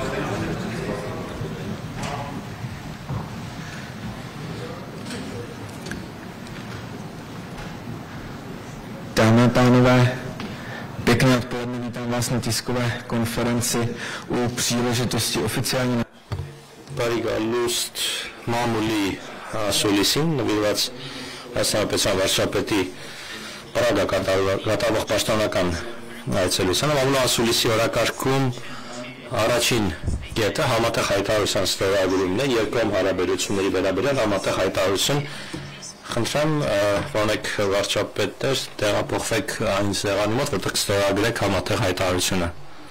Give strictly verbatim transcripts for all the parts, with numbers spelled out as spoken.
Dámy a pánové, pěkné odpoledne, vítám vás na tiskové konferenci u příležitosti oficiální. Բարիգալուստ մամուլի ասուլիսին նվիրված Հայաստանապետության վարչապետի Պրագա կատարվող պաշտոնական այցելությանը մամուլի ասուլիսի օրակարգում առաջին կետը համատեղ հայտարարության ստորագրումն է երկկողմ հարաբերությունների վերաբերյալ համատեղ հայտարարություն. Խնդրեմ, ոնեք վարչապետներ, տեղափոխվեք այն սեղանի մոտ, որտեղ կստորագրեք համատեղ հայտարարությունը.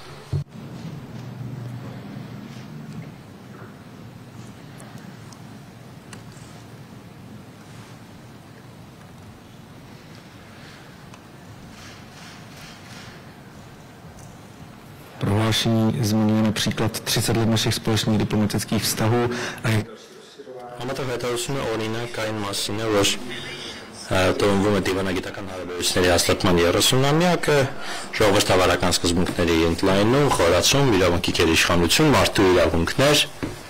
Prohlášení zmiňuje například třicet let našich společných diplomatických vztahů a Համատեղ հայտարարությունը օրինակային մասին է, որ տոնվում է դիվանագիտական հարաբերությունների հաստատման երեսունամյակը, ժողովրդավարական սկզբունքների ընդլայնում, խորացում, իրավունքի գերիշխանություն, մարդու իրավունքներ.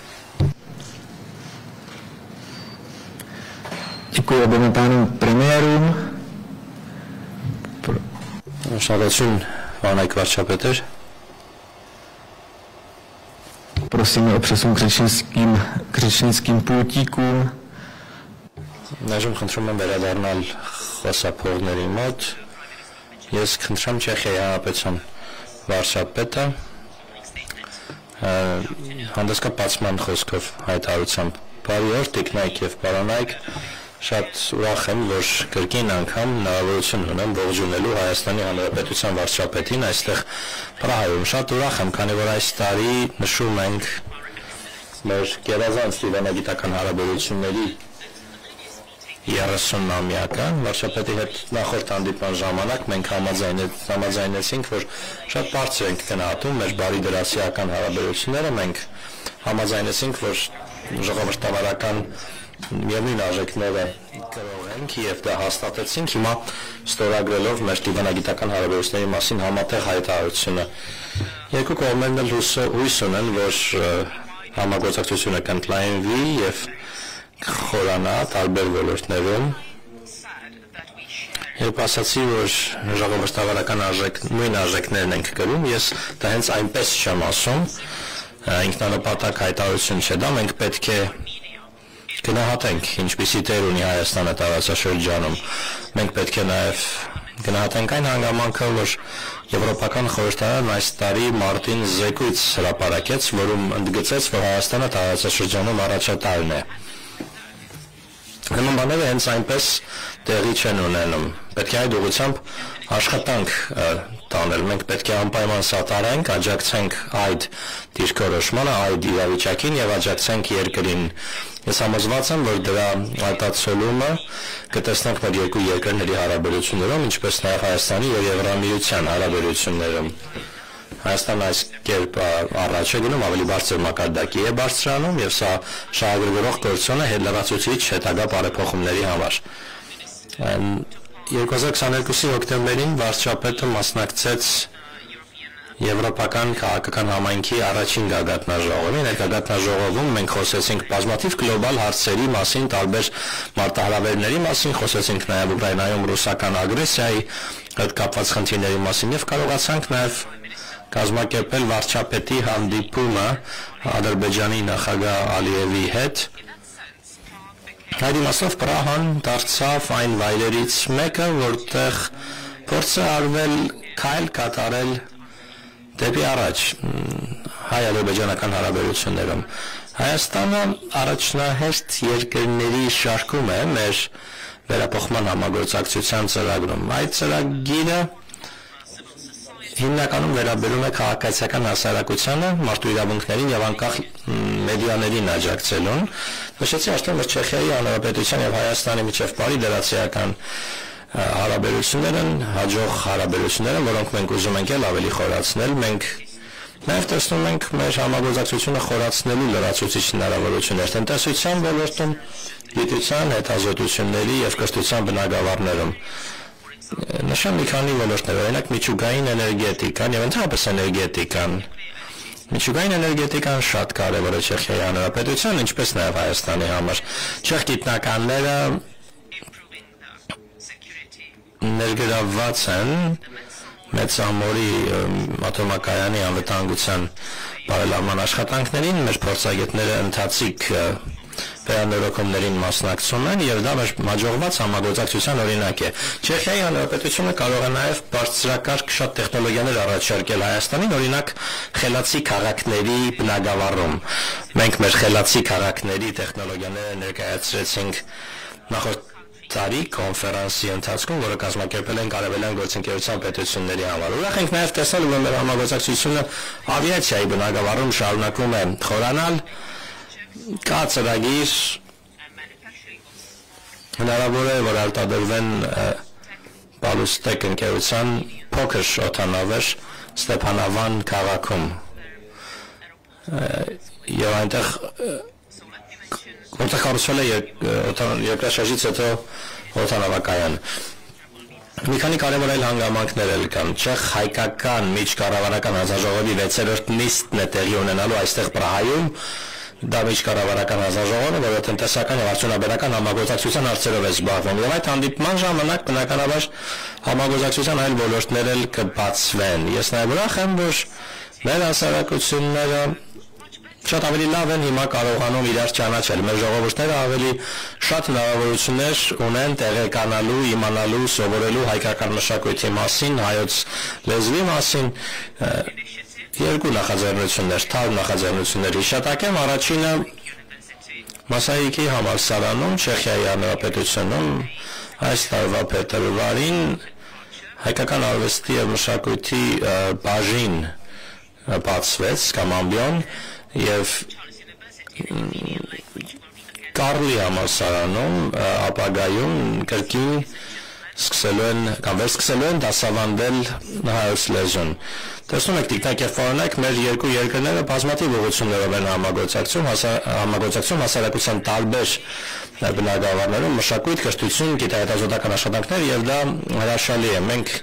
Děkuji oběma pánům premiérům. Շնորհակալություն, Վանայք վարչապետեր. Prosíme o přesun k řečnickým, k řečnickým pultíkům. Այժմ խնդրում եմ վերադառնալ խոսափողների մոտ. Ես խնդրեմ Չեխիայի Հանրապետության վարչապետը հանդիսկապացման խոսքով հայտարարությամբ. Բարի օր, տիկնայք եւ պարանայք. Շատ ուրախ եմ, որ կրկին անգամ հնարավորություն ունեմ ողջունելու Հայաստանի Հանրապետության վարչապետին այստեղ Պրահայում. Շատ ուրախ եմ, քանի որ այս տարի նշում ենք մեր գերազանց դիվանագիտական հարաբերությունների երեսունամյակը. Վարչապետի հետ նախորդ հանդիպման ժամանակ մենք համաձայնեցինք, որ շատ բարձր ենք գնահատում մեր բարի դրասիական հարաբերությունները. Մենք համաձայնեցինք, որ ժողովրդավարական միևնույն արժեքները կրող ենք եւ դա հաստատեցինք. Հիմա ստորագրելով մեր դիվանագիտական հարաբերությունների մասին համատեղ հայտարարությունը. Երկու կողմերն էլ հույս ունեն, որ համագործակցությունը կընդլայնվի եւ խորանա տարբեր ոլորտներում. Երբ ասացի, որ ժողովրդավարական արժեք, նույն արժեքներն ենք կրում, ես դա հենց այնպես չեմ ասում, ինքնանպատակ հայտարարություն չէ դա, մենք պետք է գնահատենք ինչպիսի տեր ունի Հայաստանը տարածաշրջանում. Մենք պետք է նաև գնահատենք այն հանգամանքը, որ Եվրոպական խորհրդարանն այս տարի մարտին զեկույց հրապարակեց, որում ընդգծեց, որ Հայաստանը տարածաշրջանում առաջատարն է. Նման բաները հենց այնպես տեղի չեն ունենում. Պետք է այդ ուղղությամբ աշխատանք տանել. Մենք պետք է անպայման սատարենք, աջակցենք այդ դիրքորոշմանը, այդ իրավիճակին եւ աջակցենք երկրին. Ես համոզված եմ, որ դրա արտացոլումը կտեսնենք մեր երկու երկրների հարաբերություններում, ինչպես նաեւ Հայաստանի եւ Եվրամիության հարաբերություններում. Հայաստանը այս կերպ առաջ է գնում, ավելի բարձր մակարդակի է բարձրանում եւ սա շահագրգռող գործոն է հետլարացուցիչ հետագա բարեփոխումների համար. երկու հազար քսաներկուսի հոկտեմբերին վարչապետը մասնակցեց Եվրոպական քաղաքական համայնքի առաջին գագաթնաժողովին. Այդ գագաթնաժողովում մենք խոսեցինք բազմաթիվ գլոբալ հարցերի մասին, տարբեր մարտահրավերների մասին, խոսեցինք նաեւ Ուկրաինայում ռուսական ագրեսիայի հետ կապված խնդիրների մասին եւ կարողացանք նաեւ կազմակերպել վարչապետի հանդիպումը Ադրբեջանի նախագահ Ալիևի հետ. Այդ իմաստով Պրահան դարձավ այն վայրերից մեկը, որտեղ փորձ է արվել քայլ կատարել դեպի առաջ հայ-ադրբեջանական հարաբերություններում. Հայաստանը առաջնահերթ երկրների շարքում է մեր վերափոխման համագործակցության ծրագրում. Այդ ծրագիրը հիմնականում վերաբերում է քաղաքացիական հասարակությանը, մարդու իրավունքներին եւ անկախ մեդիաներին աջակցելուն. Նշեցի արդեն, որ Չեխիայի Հանրապետության եւ Հայաստանի միջև բարի դրացիական հարաբերություններ են, հաջող հարաբերություններ են, որոնք մենք ուզում ենք էլ ավելի խորացնել. Մենք նաեւ տեսնում ենք մեր համագործակցությունը խորացնելու լրացուցիչ հնարավորություններ տնտեսության ոլորտում, գիտության, հետազոտությունների եւ կրթության բնագավառներում. Նշեմ մի քանի ոլորտներ, օրինակ միջուկային էներգետիկան եւ ընդհանրապես էներգետիկան, Միջուկային էներգետիկան շատ կարևոր է Չեխիայի Հանրապետության, ինչպես նաև Հայաստանի համար։ Չեխ գիտնականները ներգրավված են Մեծամորի ատոմակայանի անվտանգության բարելավման աշխատանքներին, մեր փորձագետները ընթացիկ վերանորոգումներին մասնակցում են եւ դա մեր հաջողված համագործակցության օրինակ է։ Չեխիայի Հանրապետությունը կարող է նաեւ բարձրակարգ շատ տեխնոլոգիաներ առաջարկել Հայաստանին, օրինակ խելացի քաղաքների բնագավառում։ Մենք մեր խելացի քաղաքների տեխնոլոգիաները ներկայացրեցինք նախորդ տարի կոնֆերանսի ընթացքում, որը կազմակերպել են Արևելյան գործընկերության պետությունների համար։ Ուրախ ենք նաև տեսնել, որ մեր համագործակցությունը ավիացիայի բնագավառում շարունակում է խորանալ, կա ծրագիր, հնարավոր է, որ արտադրվեն Պալուստեկ ընկերության փոքր օդանավեր Ստեփանավան քաղաքում։ Եվ այնտեղ որտեղ կառուցվել է երկրաշարժից հետո օդանավակայան։ Մի քանի կարևոր այլ հանգամանքներ էլ կան։ Չեխ-հայկական միջկառավարական հանձնաժողովի վեցերորդ նիստն է տեղի ունենալու այստեղ Պրահայում։ Դա միջկառավարական հանձնաժողովն է, որը տնտեսական եւ արդյունաբերական համագործակցության հարցերով է զբաղվում։ Եվ այդ հանդիպման ժամանակ բնականաբար համագործակցության այլ ոլորտներ էլ կբացվեն։ Ես նաեւ ուրախ եմ, որ մեր հասարակությունները շատ ավելի լավ են հիմա կարողանում իրար ճանաչել։ Մեր ժողովուրդները ավելի շատ հնարավորություններ ունեն տեղեկանալու, իմանալու, սովորելու հայկական մշակույթի մասին, հայոց լեզվի մասին։ Երկու նախաձեռնություններ, թարմ նախաձեռնություններ հիշատակեմ, առաջինը Մասայիկի համալսարանում, Չեխիայի Հանրապետությունում այս տարվա փետրվարին հայկական արվեստի եւ մշակույթի բաժին բացվեց կամ ամբիոն եւ Կարլի համալսարանում ապագայում կրկին սկսելու են կամ վերսկսելու են դասավանդել հայոց լեզուն։ Տեսնում եք, տիկնակ եւ ֆորնակ, մեր երկու երկրները բազմաթիվ ուղղություններով են համագործակցում, համագործակցում հասարակության տարբեր բնագավառներում, մշակույթ, կրթություն, գիտահետազոտական աշխատանքներ եւ դա հրաշալի է։ Մենք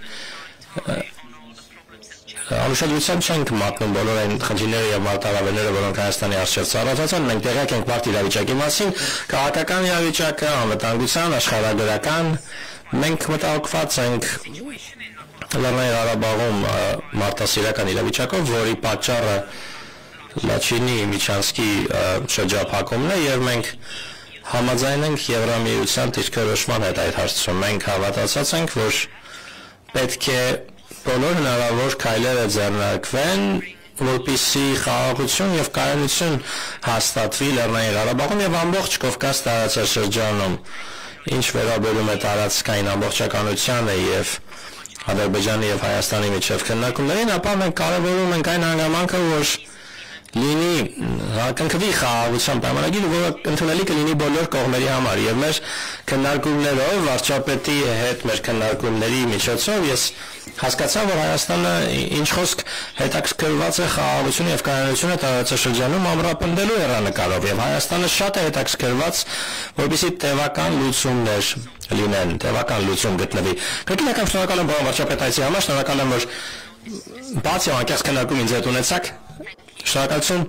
Անուշադրությամբ չենք մատնում բոլոր այն խնդիրները եւ մարտահրավերները, որոնք Հայաստանի առջեւ ծառայված են, մենք տեղյակ ենք մարդ իրավիճակի մասին, քաղաքական իրավիճակը, անվտանգության, աշխարհագրական, մենք մտահոգված ենք Լեռնային Ղարաբաղում մարտահրավերական իրավիճակով, որի պատճառը Լաչինի Միչանսկի շրջափակումն է եւ մենք համաձայն ենք Եվրամիության դիրքորոշման հետ այդ հարցում։ Մենք հավատացած ենք, որ պետք է բոլոր հնարավոր քայլերը ձեռնարկվեն, որպեսզի խաղաղություն եւ կայունություն հաստատվի Լեռնային Ղարաբաղում եւ ամբողջ Կովկաս տարածաշրջանում, ինչ վերաբերում է տարածքային ամբողջականությանը եւ Ադրբեջանի եւ Հայաստանի միջև քննարկումներին, ապա մենք կարևորում ենք այն հանգամանքը, որ լինի կնքվի խաղաղության պայմանագիր, որը ընդունելի կլինի բոլոր կողմերի համար եւ մեր քննարկումներով, վարչապետի հետ մեր քննարկումների միջոցով ես հասկացա, որ Հայաստանը ինչ խոսք հետաքրքրված է խաղաղությունը եւ կայունությունը տարածաշրջանում ամրապնդելու հեռանկարով եւ Հայաստանը շատ է հետաքրքրված, որպեսզի տևական լուծումներ լինեն, տևական լուծում գտնվի։ Կրկին ակամ շնորհակալ եմ պարոն վարչապետ այցի համար, շնորհակալ եմ, որ բաց եւ անկեղծ քննարկում ինձ հետ ունեցաք։ Շնորհակալություն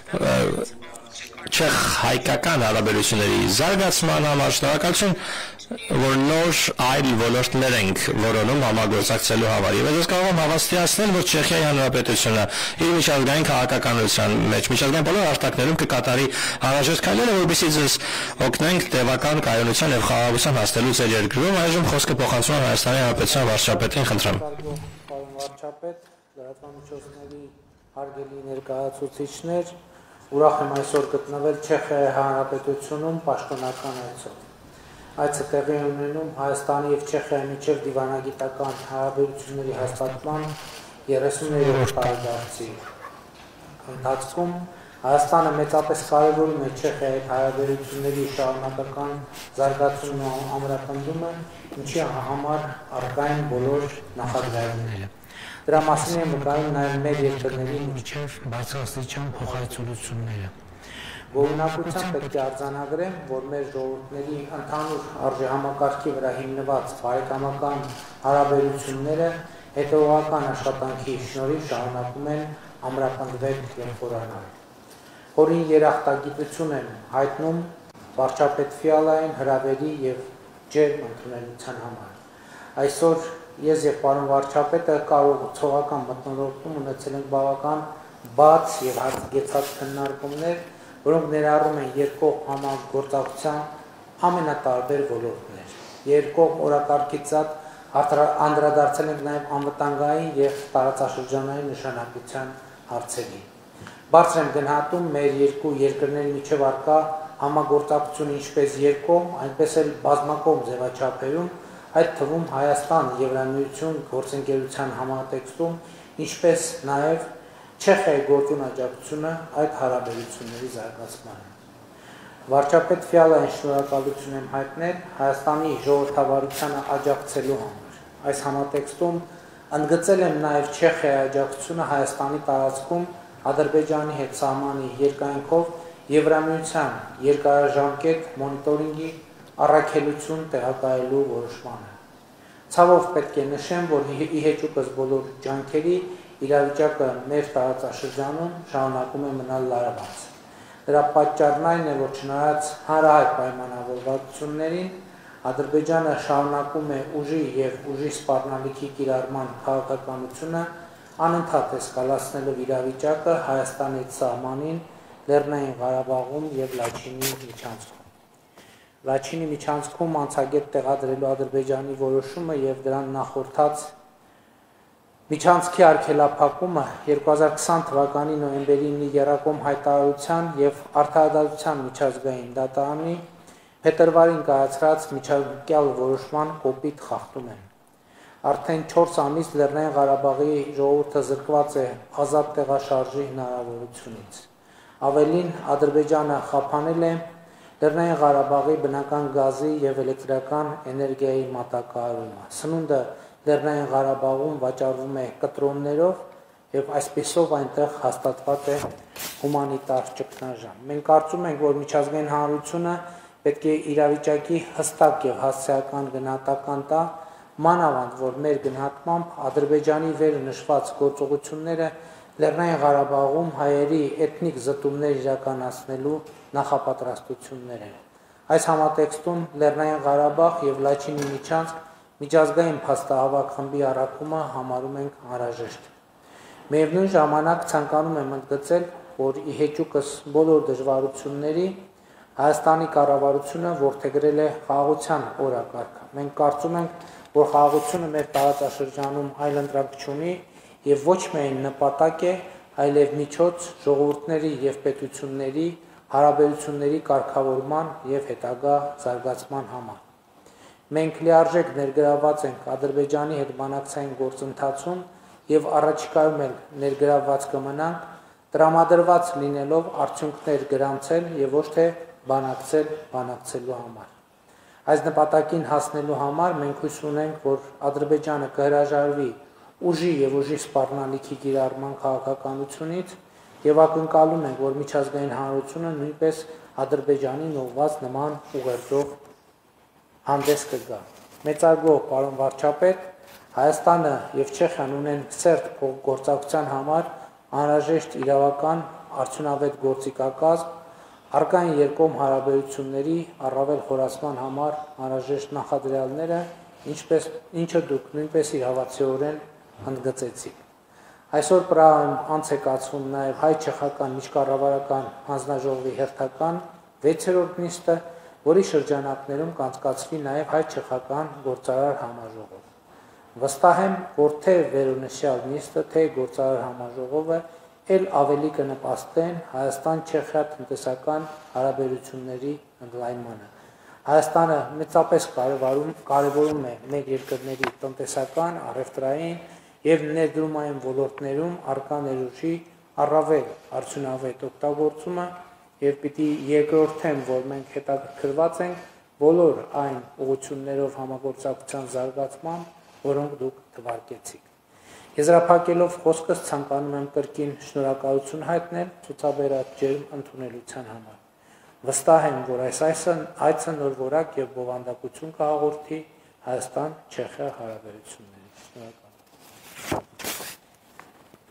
Չեխ-հայկական հարաբերությունների զարգացման համար, շնորհակալություն, որ նոր այլ ոլորտներ ենք որոնում համագործակցելու համար։ Եվ ես կարող եմ հավաստիացնել, որ Չեխիայի Հանրապետությունը իր միջազգային քաղաքականության մեջ, միջազգային բոլոր արտակներում կկատարի անհրաժեշտ քայլերը, որպեսզի ձեզ օգնենք տևական կայունության եւ խաղաղության հասնելու ձեր երկրում։ Այժմ խոսքը փոխանցում եմ Հայաստանի Հանրապետության վարչապետին, խնդրեմ։ Պարոն վարչապետ, լրատվամիջոցների հարգելի ներկայացուցիչներ, ուրախ եմ այսօր գտնվել Չեխիայի Հանրապետությունում պաշտոնական այցով։ Այցը տեղի ունենում Հայաստանի եւ Չեխիայի միջև դիվանագիտական հարաբերությունների հաստատման երեսուններորդ տարեդարձի ընթացքում Հայաստանը մեծապես կարևորում է Չեխիայի հարաբերությունների շարունակական զարգացումն ու ամրապնդումը, ինչի համար առկա են բոլոր նախաձեռնությունները։ Դրա մասին են վկայում նաև մեր երկրների միջև բարձրաստիճան փոխայցելությունները։ Գոհունակությամբ պետք է արձանագրեմ, որ մեր ժողովուրդների ընդհանուր արժեհամակարգի վրա հիմնված բարեկամական հարաբերությունները հետևողական աշխատանքի շնորհիվ շարունակում են ամրապնդվել և խորանալ։ Խորին երախտագիտություն են հայտնում վարչապետ Ֆիալային հրավերի և ջերմ ընդունելության համար։ Այսօր ես և պարոն վարչապետը կառուցողական մթնոլորտում ունեցել ենք բավական բաց և հարցգեցած քննարկումներ, որոնք ներառում են երկկողմ համագործակցության ամենատարբեր ոլորտներ։ Երկկողմ օրակարգից զատ անդրադարձել ենք նաև անվտանգային և տարածաշրջանային նշանակության հարցերին։ Բարձր եմ գնահատում մեր երկու երկրների միջև առկա համագործակցությունը ինչպես երկկողմ, այնպես էլ բազմակողմ ձևաչափերում, այդ թվում Հայաստան-Եվրամիություն գործընկերության համատեքստում, ինչպես նաև Չեխիայի գործուն աջակցությունը այդ հարաբերությունների զարգացմանը։ Վարչապետ Ֆիալային շնորհակալություն եմ հայտնել Հայաստանի ժողովրդավարությանը աջակցելու համար։ Այս համատեքստում ընդգծել եմ նաև Չեխիայի աջակցությունը Հայաստանի տարածքում Ադրբեջանի հետ սահմանի երկայնքով Եվրամիության երկարաժամկետ մոնիտորինգի առաքելություն տեղակայելու որոշմանը։ Ցավով պետք է նշեմ, որ ի հեճուկս բոլոր ջանքերի իրավիճակը մեր տարածաշրջանում շարունակում է մնալ լարված։ Դրա պատճառն այն է, որ չնայած հանրահայտ պայմանավորվածություններին, Ադրբեջանը շարունակում է ուժի և ուժի սպառնալիքի կիրառման քաղաքականությունը, անընդհատ էսկալացնելով իրավիճակը Հայաստանից սահմանին, Լեռնային Ղարաբաղում և Լաչինի միջանցքում։ Լաչինի միջանցքում անցագետ տեղադրելու Ադրբեջանի որոշումը և դրան նախորդած միջանցքի արգելափակումը երկու հազար քսան թվականի նոյեմբերի ինը եռակողմ հայտարարության և Արդարադատության միջազգային դատարանի փետրվարին կայացրած միջանկյալ որոշման կոպիտ խախտում են։ Արդեն չորս ամիս Լեռնային Ղարաբաղի ժողովուրդը զրկված է ազատ տեղաշարժի հնարավորությունից։ Ավելին, Ադրբեջանը խափանել է Լեռնային Ղարաբաղի բնական գազի և էլեկտրական էներգիայի մատակարարումը։ Սնունդը Լեռնային Ղարաբաղում վաճառվում է կտրոններով և այսպիսով այնտեղ հաստատված է հումանիտար ճգնաժամ։ Մենք կարծում ենք, որ միջազգային հանրությունը պետք է իրավիճակի հստակ և հասցեական գնահատական տա, մանավանդ, որ մեր գնահատմամբ Ադրբեջանի վերը նշված գործողությունները Լեռնային Ղարաբաղում հայերի էթնիկ զտումներ իրականացնելու նախապատրաստություններ են։ Այս համատեքստում Լեռնային Ղարաբաղ և Լաչինի միջանցք միջազգային փաստահավաք խմբի առաքումը համարում ենք անհրաժեշտ։ Միևնույն ժամանակ ցանկանում եմ ընդգծել, որ ի հեճուկս բոլոր դժվարությունների Հայաստանի կառավարությունը որդեգրել է խաղաղության օրակարգը։ Մենք կարծում ենք, որ խաղաղությունը մեր տարածաշրջանում այլընտրանք չունի և ոչ միայն նպատակ է, այլև միջոց ժողովուրդների և պետությունների հարաբերությունների կարգավորման և հետագա զարգացման համար։ Մենք լիարժեք ներգրավված ենք Ադրբեջանի հետ բանակցային գործընթացում և առաջիկայում էլ ներգրավված կմնանք, տրամադրված լինելով արդյունքներ գրանցել և ոչ թե բանակցել բանակցելու համար։ Այս նպատակին հասնելու համար մենք հույս ունենք, որ Ադրբեջանը կհրաժարվի ուժի և ուժի սպառնալիքի կիրառման քաղաքականությունից և ակնկալում ենք, որ միջազգային հանրությունը նույնպես Ադրբեջանին ուղղված նման ուղերձով հանդես կգա։ Մեծարգո պարոն վարչապետ, Հայաստանը և Չեխիան ունեն սերտ փոխգործակցության համար անհրաժեշտ իրավական արդյունավետ գործիքակազմ, առկա են երկկողմ հարաբերությունների առավել խորացման համար անհրաժեշտ նախադրյալները, ինչպես ինչը դուք նույնպես իրավացիորեն ընդգծեցիք։ Այսօր Պրահայում անց է կացվում նաև հայ-չեխական միջկառավարական հանձնաժողովի հերթական վեցերորդ նիստը, որի շրջանակներում կանցկացվի նաև հայ-չեխական գործարար համաժողով։ Վստահ եմ, որ թե վերոնշյալ նիստը, թե գործարար համաժողովը էլ ավելի կնպաստեն Հայաստան-Չեխիա տնտեսական հարաբերությունների ընդլայնմանը։ Հայաստանը մեծապես կարևորում է մեր երկրների տնտեսական, առևտրային և ներդրումային ոլորտներում առկա ներուժի առավել արդյունավետ օգտագործումը և պիտի երկրորդեմ, որ մենք հետաքրքրված ենք բոլոր այն ուղղություններով համագործակցության զարգացման, որոնք դուք թվարկեցիք։ Եզրափակելով խոսքս ցանկանում եմ կրկին շնորհակալություն հայտնել ցուցաբերած ջերմ ընդունելության համար։ Վստահ եմ, որ այս այցը նոր որակ և բովանդակություն կհաղորդի Հայաստան-Չեխիա հարաբերություններին։ Շնորհակալ եմ։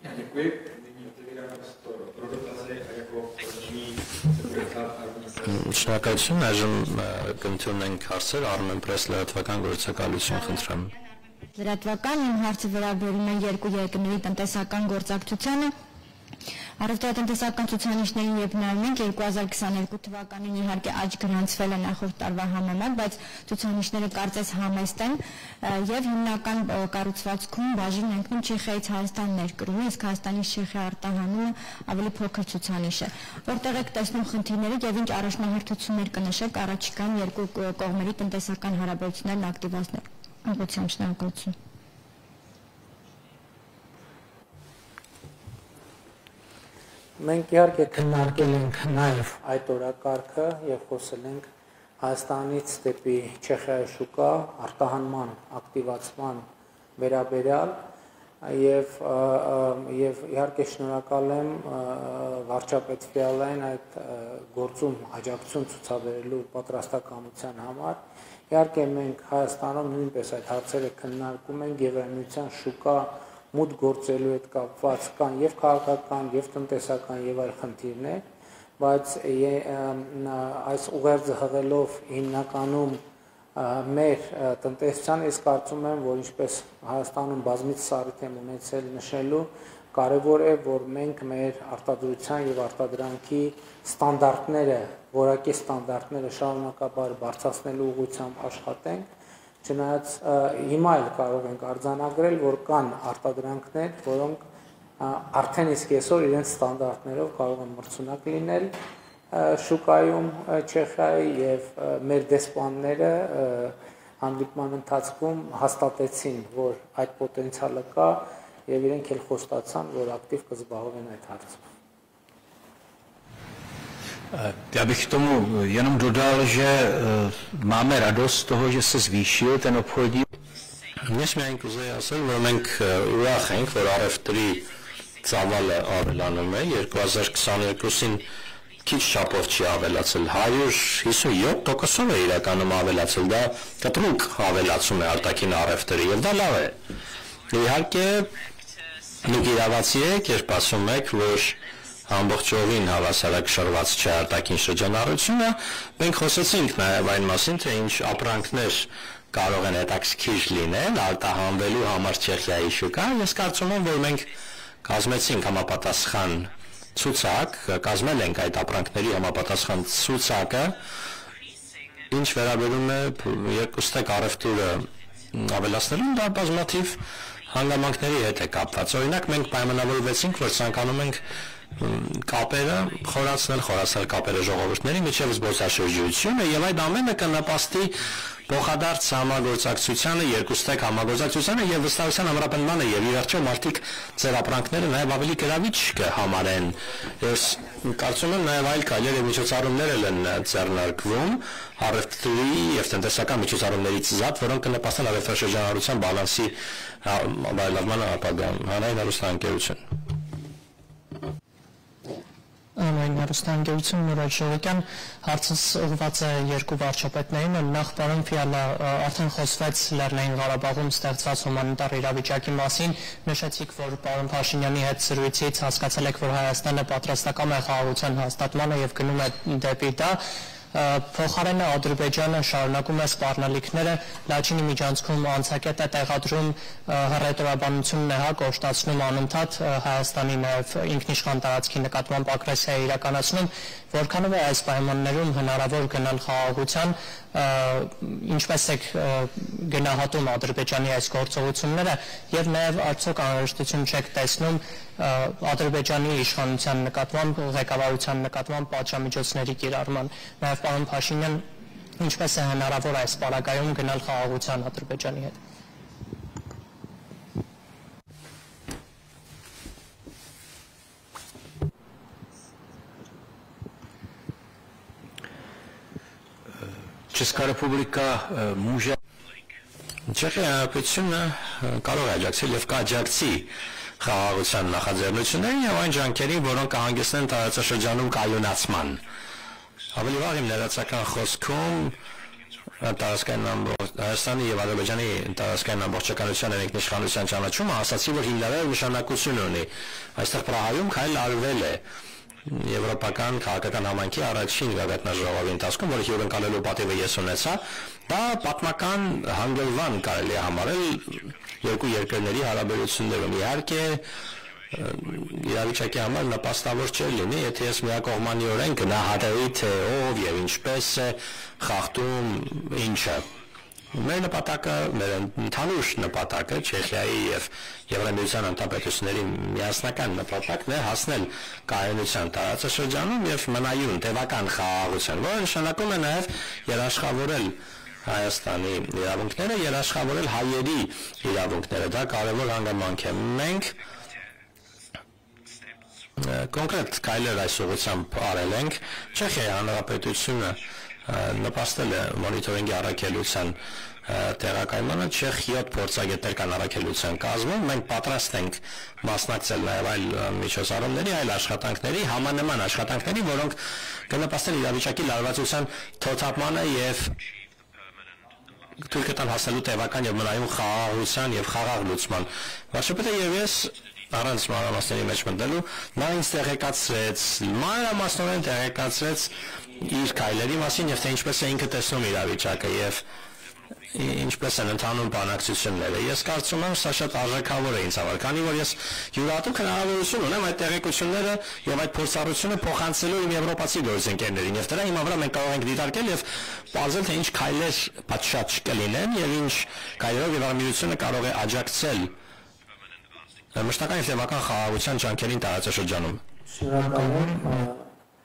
Já děkuji. Nyní otevírám prostor pro dotazy a jako první se bude ptát Armen. Շնորհակալություն, այժմ կընդունենք հարցեր, Armen Press լրատվական գործակալություն խնդրեմ։ Լրատվական իմ հարցը վերաբերում է երկու երկրների տնտեսական գործակցությանը։ Առևտրատնտեսական ցուցանիշներին երբ նայում ենք երկու հազար քսաներկու թվականին իհարկե աճ գրանցվել է նախորդ տարվա համեմատ, բայց ցուցանիշները կարծես համեստ են եւ հիմնական կառուցվածքում բաժին ընկնում Չեխիայից Հայաստան ներկրումը, իսկ Հայաստանից Չեխիա արտահանումը ավելի փոքր ցուցանիշ է։ Որտեղ եք տեսնում խնդիրները եւ ինչ առաջնահերթություններ կնշեք առաջիկայում երկու կողմերի տնտեսական հարաբերություններն ակտիվացնել։ Ողջույն, շնորհակալություն։ Մենք իհարկե քննարկել ենք նաև այդ օրակարգը եւ խոսել ենք Հայաստանից դեպի Չեխիայի շուկա արտահանման ակտիվացման վերաբերյալ եւ եւ իհարկե շնորհակալ եմ վարչապետ Ֆիալային այդ գործում աջակցություն ցուցաբերելու պատրաստակամության համար։ Իհարկե մենք Հայաստանում նույնպես այդ հարցերը քննարկում ենք Եվրամիության շուկա մուտք գործելու հետ կապված կան եւ քաղաքական եւ տնտեսական եւ այլ խնդիրներ, բայց այս ուղերձը հղելով հիմնականում մեր տնտեսության, ես կարծում եմ, որ ինչպես Հայաստանում բազմից առիթ եմ ունեցել նշելու, կարևոր է, որ մենք մեր արտադրության եւ արտադրանքի ստանդարտները, որակի ստանդարտները շարունակաբար բարձրացնելու ուղղությամբ աշխատենք։ Չնայած հիմա էլ կարող ենք արձանագրել, որ կան արտադրանքներ, որոնք արդեն իսկ այսօր իրենց ստանդարտներով կարող են մրցունակ լինել շուկայում Չեխիայի եւ մեր դեսպանները հանդիպման ընթացքում հաստատեցին, որ այդ պոտենցիալը կա եւ իրենք էլ խոստացան, որ ակտիվ կզբաղվեն այդ հարցով։ Já bych k tomu jenom dodal, že máme radost z toho, že se zvýšil ten obchodní. Ես միայն կուզեի ասել, որ մենք ուրախ ենք, որ առևտրի ծավալը ավելանում է, երկու հազար քսաներկուսին քիչ չափով չի ավելացել, հարյուր հիսունյոթ տոկոսով է իրականում ավելացել, դա կտրուկ ավելացում է արտաքին առևտրի եւ դա լավ է։ Իհարկե դուք իրավացի եք, երբ ասում եք, որ ամբողջովին հավասարակշռված չէ արտաքին շրջանառությունը, մենք խոսեցինք նաև այն մասին, թե ինչ ապրանքներ կարող են հետաքրքիր լինել արտահանվելու համար Չեխիայի շուկա։ Ես կարծում եմ, որ մենք կազմեցինք համապատասխան ցուցակ, կազմել ենք այդ ապրանքների համապատասխան ցուցակը, ինչ վերաբերում է երկուստեք առևտուրը ավելացնելուն, դա բազմաթիվ հանգամանքների հետ է կապված։ Օրինակ, մենք պայմանավորվեցինք, որ ցանկանում ենք կապերը խորացնել, խորացնել կապերը ժողովուրդների միջև զբոսաշրջությունը եւ այդ ամենը կնպաստի փոխադարձ համագործակցությանը, երկուստեք համագործակցությանը եւ վստահության ամրապնդմանը եւ ի վերջո մարդիկ ձեր ապրանքները նաեւ ավելի գրավիչ կհամարեն։ Ես կարծում եմ նաեւ այլ քայլեր եւ միջոցառումներ են ձեռնարկվում առևտրի եւ տնտեսական միջոցառումներից զատ, որոնք կնպաստեն առևտրաշրջանառության բալանսի բարելավմանը ապագայում։ Հանրային հեռուստաընկերություն։ Ամեն հեռուստաընկերություն Նորայր Ժողովյան, հարցս ուղղված է երկու վարչապետներին, նախ պարոն Ֆիալա, արդեն խոսվեց Լեռնային Ղարաբաղում ստեղծված հումանիտար իրավիճակի մասին, նշեցիք, որ պարոն Փաշինյանի հետ զրույցից հասկացել եք, որ Հայաստանը պատրաստական է խաղաղության հաստատմանը եւ գնում է դեպի դա։ Փոխարենը Ադրբեջանը շարունակում է սպառնալիքները, Լաչինի միջանցքում անցակետ է տեղադրում, հռետորաբանությունն է հա կոշտացնում անընդհատ Հայաստանի նաև ինքնիշխան տարածքի նկատմամբ ագրեսիա է իրականացնում, որքանով է այս պայմաններում հնարավոր գնալ խաղաղության, ինչպես եք գնահատում Ադրբեջանի այս գործողությունները եւ նաեւ արդյոք անհրաժեշտություն չեք տեսնում Ադրբեջանի իշխանության նկատմամբ, ղեկավարության նկատմամբ պատժամիջոցների կիրառման, նաեւ պարոն Փաշինյան, ինչպես է հնարավոր այս պարագայում գնալ խաղաղության Ադրբեջանի հետ։ Česká republika může Չեխիայի Հանրապետությունը կարող է աջակցել եւ կաջակցի խաղաղության նախաձեռնություններին եւ այն ջանքերին, որոնք կհանգեցնեն տարածաշրջանում կայունացման։ Ավելի վաղ իմ ներածական խոսքում տարածքային Հայաստանի եւ Ադրբեջանի տարածքային ամբողջականության եւ ինքնիշխանության ճանաչումը ասացի, որ հիմնարար նշանակություն ունի։ Այստեղ Պրահայում քայլ արվել է եվրոպական քաղաքական համայնքի առաջին գագաթնաժողովի ընթացքում, որը հյուրընկալելու պատիվը ես ունեցա, դա պատմական հանգրվան կարելի է համարել երկու երկրների հարաբերություններում։ Իհարկե իրավիճակի համար նպաստավոր չէր լինի, եթե ես միակողմանիորեն գնահատեի, թե ով եւ ինչպես է խախտում ինչը։ Մեր նպատակը, մեր ընդհանուր նպատակը Չեխիայի եւ Եվրամիության անդամպետությունների միասնական նպատակն է հասնել կայունության տարածաշրջանում եւ մնայուն տևական խաղաղության, որը նշանակում է նաեւ երաշխավորել Հայաստանի իրավունքները, երաշխավորել հայերի իրավունքները։ Դա կարևոր հանգամանք է։ Մենք կոնկրետ քայլեր այս ուղղությամբ արել ենք։ Չեխիայի Հանրապետությունը նպաստել է մոնիտորինգի առաքելության տեղակայմանը, Չեխ յոթ փորձագետներ կան առաքելության կազմում, մենք պատրաստ ենք մասնակցել նաև այլ միջոցառումների, այլ աշխատանքների, համանման աշխատանքների, որոնք կնպաստեն իրավիճակի լարվածության թոթափմանը եւ թույլ կտան հասնելու տևական եւ մնայուն խաղաղության եւ խաղաղ լուծման։ Վարչապետը եւ ես առանց մանրամասների մեջ մտնելու, նա ինձ տեղեկացրեց, մանրամասնորեն տեղեկացրեց իր քայլերի մասին եւ թե ինչպես է ինքը տեսնում իրավիճակը եւ ինչպես են ընթանում բանակցությունները։ Ես կարծում եմ, սա շատ արժեքավոր է ինձ համար, քանի որ ես յուրահատուկ հնարավորություն ունեմ այդ տեղեկությունները եւ այդ փորձառությունը փոխանցելու իմ եվրոպացի գործընկերներին եւ դրա հիման վրա մենք կարող ենք դիտարկել եւ բացել թե ինչ քայլեր պատշաճ կլինեն եւ ինչ քայլերով Եվրամիությունը կարող է աջակցել մշտական եւ տևական խաղաղության ջանքերին տարածաշրջանում։ Շնորհակալ եմ,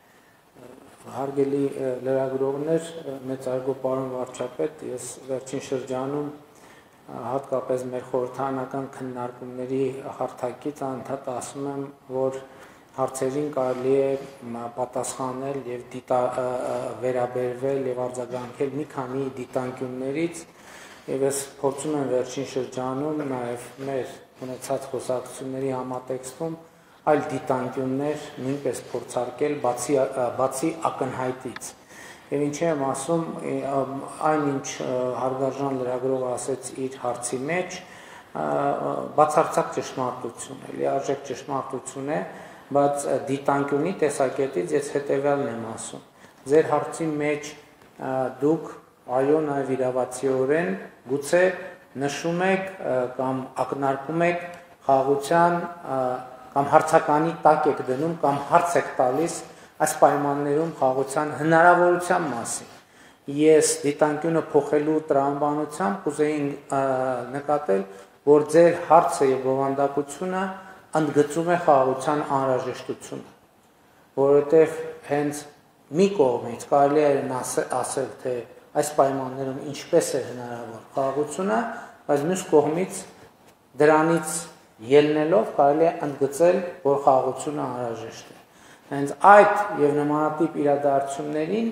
հարգելի լրագրողներ, մեծարգո պարոն վարչապետ, ես վերջին շրջանում հատկապես մեր խորհրդարանական քննարկումների հարթակից անդադ ասում եմ, որ հարցերին կարելի է պատասխանել եւ վերաբերվել եւ արձագանքել մի քանի դիտանկյուններից եւ ես փորձում եմ վերջին շրջանում նաեւ մեր ունեցած խոսակցությունների համատեքստում այլ դիտանկյուններ նույնպես փորձարկել բացի բացի ակնհայտից։ Եվ ինչի եմ ասում, այնինչ հարգարժան լրագրողը ասեց իր հարցի մեջ, բացարձակ ճշմարտություն է, լիարժեք ճշմարտություն է, բայց դիտանկյունի տեսակետից ես հետևյալն եմ ասում։ Ձեր հարցի մեջ դուք այո նաև իրավացիորեն գուցե նշում եք կամ ակնարկում եք խաղաղության կամ հարցականի տակ եք դնում կամ հարց եք տալիս այս պայմաններում խաղաղության հնարավորության մասին։ Ես դիտանկյունը փոխելու տրամաբանությամբ կուզեի նկատել, որ ձեր հարցը եւ բովանդակությունը ընդգծում է խաղաղության անհրաժեշտությունը, որովհետեւ հենց մի կողմից կարելի է ասել, թե այս պայմաններում ինչպես է հնարավոր խաղաղությունը, բայց մյուս կողմից դրանից ելնելով կարելի է ընդգծել, որ խաղաղությունը անհրաժեշտ է։ Հենց այդ եւ նմանատիպ իրադարձություններին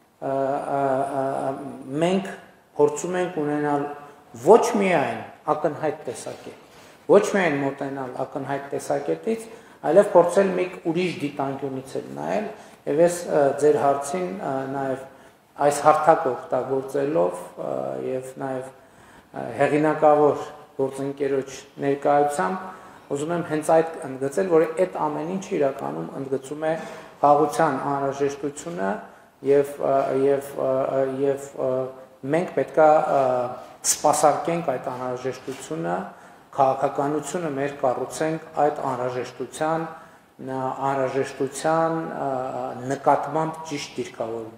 մենք փորձում ենք ունենալ ոչ միայն ակնհայտ տեսակետ, ոչ միայն մոտենալ ակնհայտ տեսակետից, այլև փորձել մի ուրիշ դիտանկյունից էլ նայել, եւ ես ձեր հարցին նաեւ այս հարթակը օգտագործելով եւ նաեւ հեղինակավոր գործընկերոջ ներկայությամբ ուզում եմ հենց այդ ընդգծել, որ այդ ամեն ինչը իրականում ընդգծում է խաղաղության անհրաժեշտությունը եւ եւ եւ մենք պետքա սպասարկենք այդ անհրաժեշտությունը, քաղաքականությունը մեր կառուցենք այդ անհրաժեշտության անհրաժեշտության նկատմամբ ճիշտ դիրքավորում։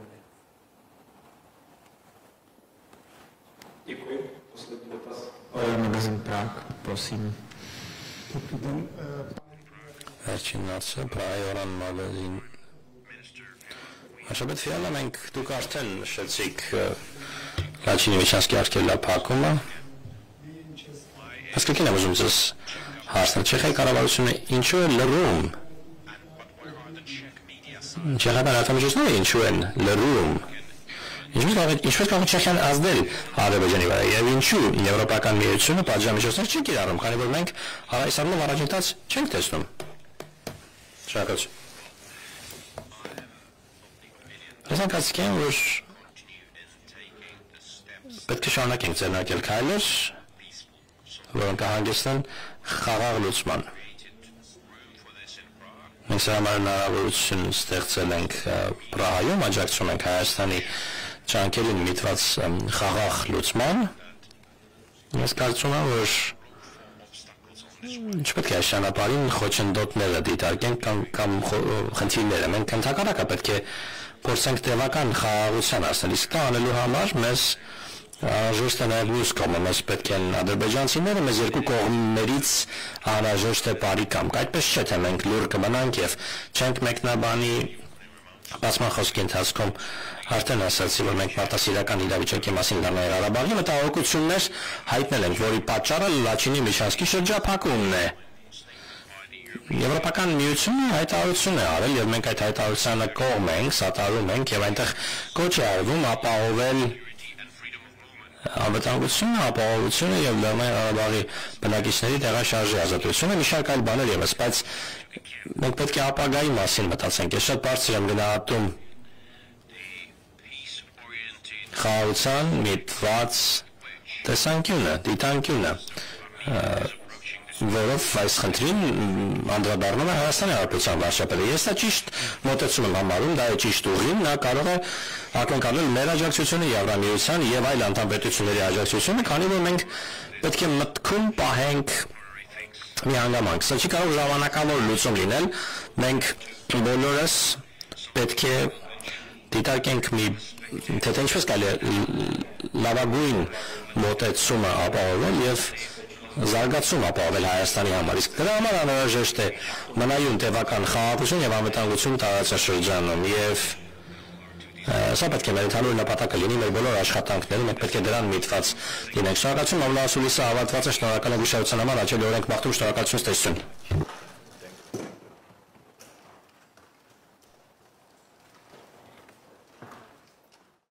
Děkuji. Poslední dotaz. Magazín Prag, prosím. Վերջին հարցը Prag-Oran magazín. Așadar, fiala մենք դուք արդեն նշեցիք Լաչինի Միչանսկի արգելափակումը։ Հասկացին եմ ուզում ձեզ հարցնել Չեխիայի կառավարությունը ինչու է լռում։ Չեխական արտադրությունները ինչու են լռում։ Ինչպես կարող է Չեխիան ազդել Ադրբեջանի վրա եւ ինչու Եվրոպական միությունը պատժամիջոցներ չի կիրառում, քանի որ մենք այս առումով առաջընթաց չենք տեսնում։ Շնորհակալություն։ Ես անկասկեն, որ պետք է շարունակենք ձեռնարկել քայլեր, որոնք կհանգեցնեն խաղաղ լուծման։ Մենք սրա համար հնարավորություն ստեղծել ենք Պրահայում, աջակցում ենք Հայաստանի ջանքերին միտված խաղաղ լուծման։ Ես կարծում եմ, որ չպետք է այս ճանապարհին խոչընդոտները դիտարկենք կամ կամ խնդիրները։ Մենք ընդհակառակը պետք է փորձենք տևական խաղաղության հասնել, իսկ դա անելու համար մեզ անհրաժեշտ է նաև մյուս կողմը, մեզ պետք են ադրբեջանցիները, մեզ երկու կողմերից անհրաժեշտ է բարի կամք։ Այդպես չէ, թե մենք լուր կմնանք եւ չենք մեկնաբանի բացման խոսքի ընթացքում արդեն ասացի, որ մենք մարդասիրական իրավիճակի մասին Լեռնային Ղարաբաղի մտահոգություններ հայտնել ենք, որի պատճառը Լաչինի Միշանսկի շրջափակումն է։ Եվրոպական միությունը հայտարարություն է արել եւ մենք այդ հայտարարությանը կողմ ենք, սատարում ենք եւ այնտեղ կոչ է արվում ապահովել անվտանգությունը, ապահովությունը եւ Լեռնային Ղարաբաղի բնակիչների տեղաշարժի ազատությունը, մի շարք այլ բաներ եւս, բայց մենք պետք է ապագայի մասին մտածենք։ Ես շատ բարձր եմ գնահատում խաղաղության միտված տեսանկյունը, դիտանկյունը, որով այս խնդրին անդրադառնում է Հայաստանի Հանրապետության վարչապետը։ Ես դա ճիշտ մոտեցում եմ համարում, դա է ճիշտ ուղին, նա կարող է ակնկալել մեր աջակցությունը, Եվրամիության եւ այլ անդամպետությունների աջակցությունը, քանի որ մենք պետք է մտքում պահենք մի հանգամանք։ Սա չի կարող ժամանակավոր լուծում լինել, մենք բոլորս պետք է դիտարկենք մի թե թե ինչպես կարելի է լավագույն մոտեցումը ապահովել եւ զարգացում ապահովել Հայաստանի համար, իսկ դրա համար անհրաժեշտ է մնայուն տևական խաղաղություն եւ անվտանգություն տարածաշրջանում եւ սա պետք է մեր ընդհանուր նպատակը լինի մեր բոլոր աշխատանքներում, մենք պետք է դրան միտված լինենք։ Շնորհակալություն, Մամլո Ասուլիսը հավատված է, շնորհակալ եմ ուշադրության համար, հաճելի օրենք մաղթում, շնորհակալություն, ստեսություն։